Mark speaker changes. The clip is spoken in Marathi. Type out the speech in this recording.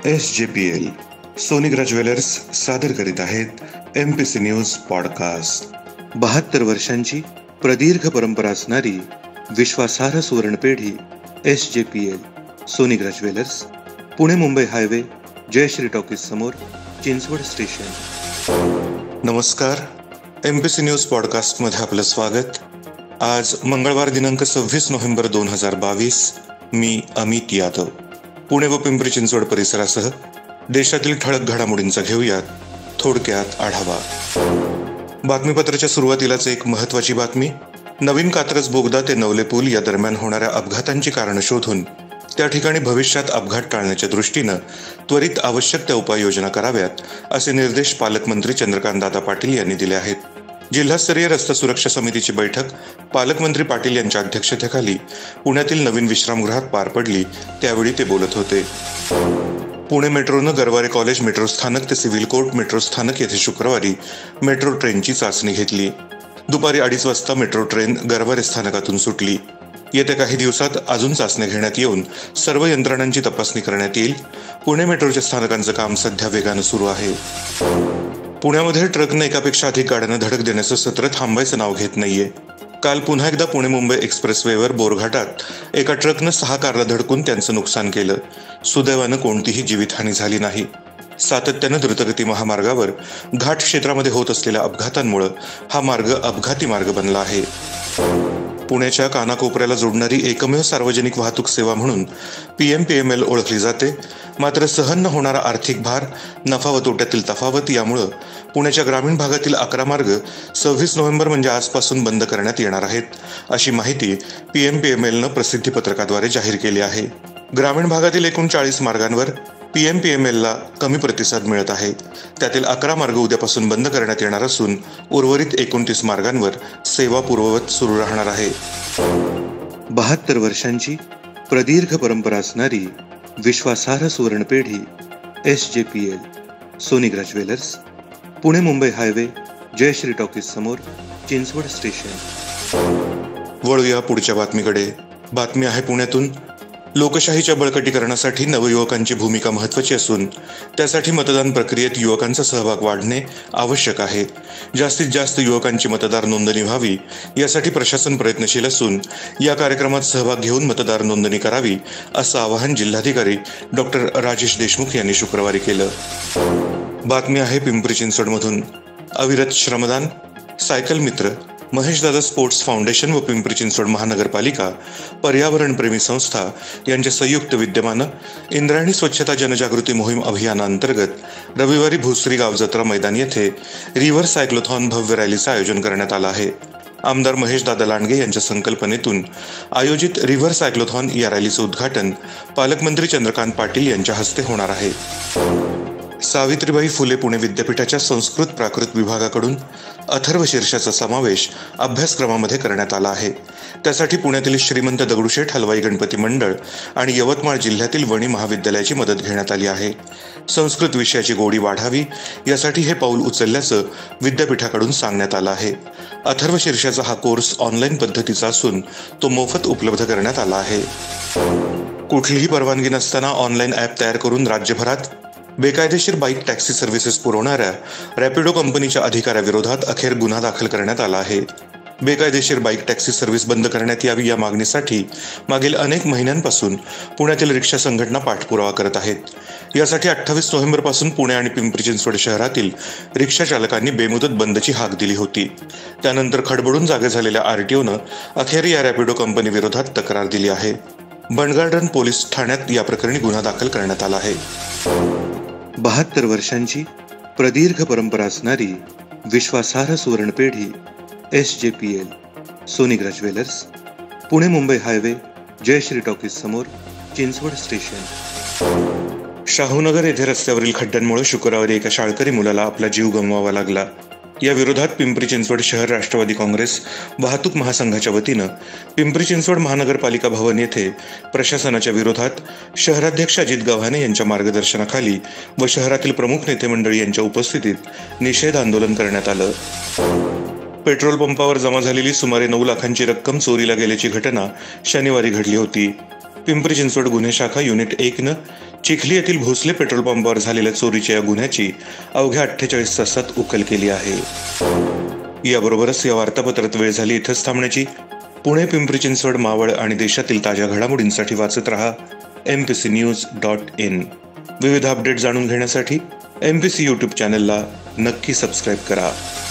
Speaker 1: SJPL सोनिग्रा ज्वेलर्स सादर करीत आहेत MPC न्यूज पॉडकास्ट। 72 वर्षांची प्रदीर्घ परंपरा असणारी विश्वासार्ह सुवर्णपेढी SJPL Sonigra jewellers, Pune Mumbai highway, Jayshree talkies समोर, चिंचवड स्टेशन। नमस्कार, MPC न्यूज पॉडकास्टमध्ये आपलं स्वागत। आज मंगळवार दिनांक 26 नोव्हेंबर 2022। मी अमित यादव। पुणे व पिंपरी चिंचवड परिसरासह देशातील ठळक घडामोडींचा घेऊयात थोडक्यात आढावा। बातमीपत्राच्या सुरुवातीलाच एक महत्त्वाची बातमी। नवीन कात्रज बोगदा ते नवले पूल या दरम्यान होणाऱ्या अपघातांची कारणं शोधून त्या ठिकाणी भविष्यात अपघात टाळण्याच्या दृष्टीनं त्वरित आवश्यक त्या उपाययोजना कराव्यात, असे निर्देश पालकमंत्री चंद्रकांतदादा पाटील यांनी दिले आहेत। जिल्हास्तरीय रस्ता सुरक्षा समितीची बैठक पालकमंत्री पाटील यांच्या अध्यक्षतेखाली पुण्यातील नवीन विश्रामगृहात पार पडली, त्यावेळी ते बोलत होते। पुणे मेट्रोनं गरवारे कॉलेज मेट्रो स्थानक ते सिव्हिल कोर्ट मेट्रो स्थानक येथे शुक्रवारी मेट्रो ट्रेनची चाचणी घेतली। दुपारी 2:30 वाजता मेट्रो ट्रेन गरवारे स्थानकातून सुटली। येत्या काही दिवसात अजून चाचण्या घेण्यात येऊन सर्व यंत्रणांची तपासणी करण्यात येईल। पुणे मेट्रोच्या स्थानकांचं काम सध्या वेगानं सुरू आहे। पुण्यामध्ये ट्रकनं एकापेक्षा अधिक गाड्यांना धडक देण्याचं सत्र थांबायचं नाव घेत नाहीये। काल पुन्हा एकदा पुणे मुंबई एक्सप्रेसवेवर बोरघाटात एका ट्रकनं 6 कारला धडकून त्यांचं नुकसान केलं। सुदैवानं कोणतीही जीवितहानी झाली नाही। सातत्यानं द्रुतगती महामार्गावर घाट क्षेत्रामध्ये होत असलेल्या अपघातांमुळे हा मार्ग अपघाती मार्ग बनला आहे। पुण्याच्या कानाकोपऱ्याला जोडणारी एकमेव सार्वजनिक वाहतूक सेवा म्हणून PMPML ओळखली जाते। मात्र सहन न होणारा आर्थिक भार, नफा व तोट्यातील तफावत यामुळं पुण्याच्या ग्रामीण भागातील 11 मार्ग 26 नोव्हेंबर म्हणजे आजपासून बंद करण्यात येणार आहेत, अशी माहिती PMPMLनं प्रसिद्धी पत्रकाद्वारे जाहीर केली आहे। ग्रामीण भागातील एकूण 40 मार्गांवर PMPMLला कमी प्रतिसाद मिळत आहे। त्यातील 11 मार्ग उद्यापासून बंद करण्यात येणार असून उर्वरित 29 मार्गांवर सेवा पूर्ववत सुरू राहणार आहे। 72 वर्षांची प्रदीर्घ परंपरा असणारी विश्वासार्ह सुवर्णपेढी SJPL Sonigra jewellers, Pune Mumbai highway, Jayshree talkies समोर, चिंचवड स्टेशन। वळूया पुढच्या बातमीकडे। बातमी आहे पुण्यातून। लोकशाहीच्या बळकटीकरणासाठी नवयुवकांची भूमिका महत्त्वाची असून त्यासाठी मतदान प्रक्रियेत युवकांचा सहभाग वाढणे आवश्यक आहे। जास्तीत जास्त युवकांची मतदार नोंदणी व्हावी यासाठी प्रशासन प्रयत्नशील असून या कार्यक्रमात सहभाग घेऊन मतदार नोंदणी करावी, असं आवाहन जिल्हाधिकारी डॉक्टर राजेश देशमुख यांनी शुक्रवारी केलं। बातमी आहे पिंपरी चिंचवडमधून। अविरत श्रमदान, सायकल मित्र, महेशदादा स्पोर्ट्स फाउंडेशन व पिंपरी चिंचवड महानगरपालिका पर्यावरण प्रेमी संस्था यांच्या संयुक्त विद्यमानं इंद्रायणी स्वच्छता जनजागृती मोहीम अभियानाअंतर्गत रविवारी भुसरी गाव जत्रा मैदान येथे रिव्हर सायक्लोथॉन भव्य रॅलीचं आयोजन करण्यात आलं आहे। आमदार महेशदादा लांडगे यांच्या संकल्पनेतून आयोजित रिव्हर सायक्लोथॉन या रॅलीचं उद्घाटन पालकमंत्री चंद्रकांत पाटील यांच्या हस्ते होणार आहे। सावित्रीबाई फुले पुणे विद्यापीठाच्या संस्कृत प्राकृत विभागाकडून अथर्व शीर्षाचा समावेश अभ्यासक्रमामध्ये करण्यात आला आहे। त्यासाठी पुण्यातील श्रीमंत दगडूशेठ हलवाई गणपती मंडळ आणि यवतमाळ जिल्ह्यातील वणी महाविद्यालयाची मदत घेण्यात आली आहे। संस्कृत विषयाची गोडी वाढावी यासाठी हे पाऊल उचलल्याचं विद्यापीठाकडून सांगण्यात आलं आहे। अथर्व शीर्षाचा हा कोर्स ऑनलाईन पद्धतीचा असून तो मोफत उपलब्ध करण्यात आला आहे। कुठलीही परवानगी नसताना ऑनलाईन ॲप तयार करून राज्यभरात बेकायदेशीर बाईक टॅक्सी सर्व्हिसेस पुरवणाऱ्या रॅपिडो कंपनीच्या अधिकाऱ्याविरोधात अखेर गुन्हा दाखल करण्यात आला आहे। बेकायदेशीर बाईक टॅक्सी सर्व्हिस बंद करण्यात यावी या मागणीसाठी मागील अनेक महिन्यांपासून पुण्यातील रिक्षा संघटना पाठपुरावा करत आहेत। यासाठी 28 नोव्हेंबरपासून पुणे आणि पिंपरी चिंचवड शहरातील रिक्षा चालकांनी बेमुदत बंदची हाक दिली होती। त्यानंतर खडबडून जागे झालेल्या RTOनं अखेर या रॅपिडो कंपनी विरोधात तक्रार दिली आहे। बंडगार्डन पोलीस ठाण्यात या प्रकरणी गुन्हा दाखल करण्यात आला आहे। 72 वर्षांची प्रदीर्घ परंपरा असणारी विश्वासार्ह सुवर्णपेढी SJPL Sonigra jewellers, Pune Mumbai highway, Jayshree talkies समोर, चिंचवड स्टेशन। शाहूनगर येथे रस्त्यावरील खड्ड्यांमुळे शुक्रवारी एका शाळकरी मुलाला आपला जीव गमवावा लागला। या विरोधात पिंपरी चिंचवड शहर राष्ट्रवादी काँग्रेस वाहतूक महासंघाच्या वतीनं पिंपरी चिंचवड महानगरपालिका भवन येथे प्रशासनाच्या विरोधात शहराध्यक्ष अजित गव्हाणे यांच्या मार्गदर्शनाखाली व शहरातील प्रमुख नेते मंडळी यांच्या उपस्थितीत निषेध आंदोलन करण्यात आलं। पेट्रोल पंपावर जमा झालेली सुमारे 9 लाखांची रक्कम चोरीला गेल्याची घटना शनिवारी घडली होती। पिंपरी चिंचवड गुन्हे शाखा युनिट 1नं चिखली येथील भोसले पेट्रोल पंपावर झालेल्या चोरीच्या या गुन्ह्याची अवघ्या 48 तासात उकल केली आहे. याबरोबरच या वार्तापत्रात वेळ झाली इथंच थांबण्याची. पुणे, पिंपरी चिंचवड, मावळ आणि देशातील ताज्या घडामोडींसाठी वाचत रहा mpcnews.in. विविध अपडेट जाणून घेण्यासाठी MPC YouTube चॅनलला नक्की सबस्क्राईब करा.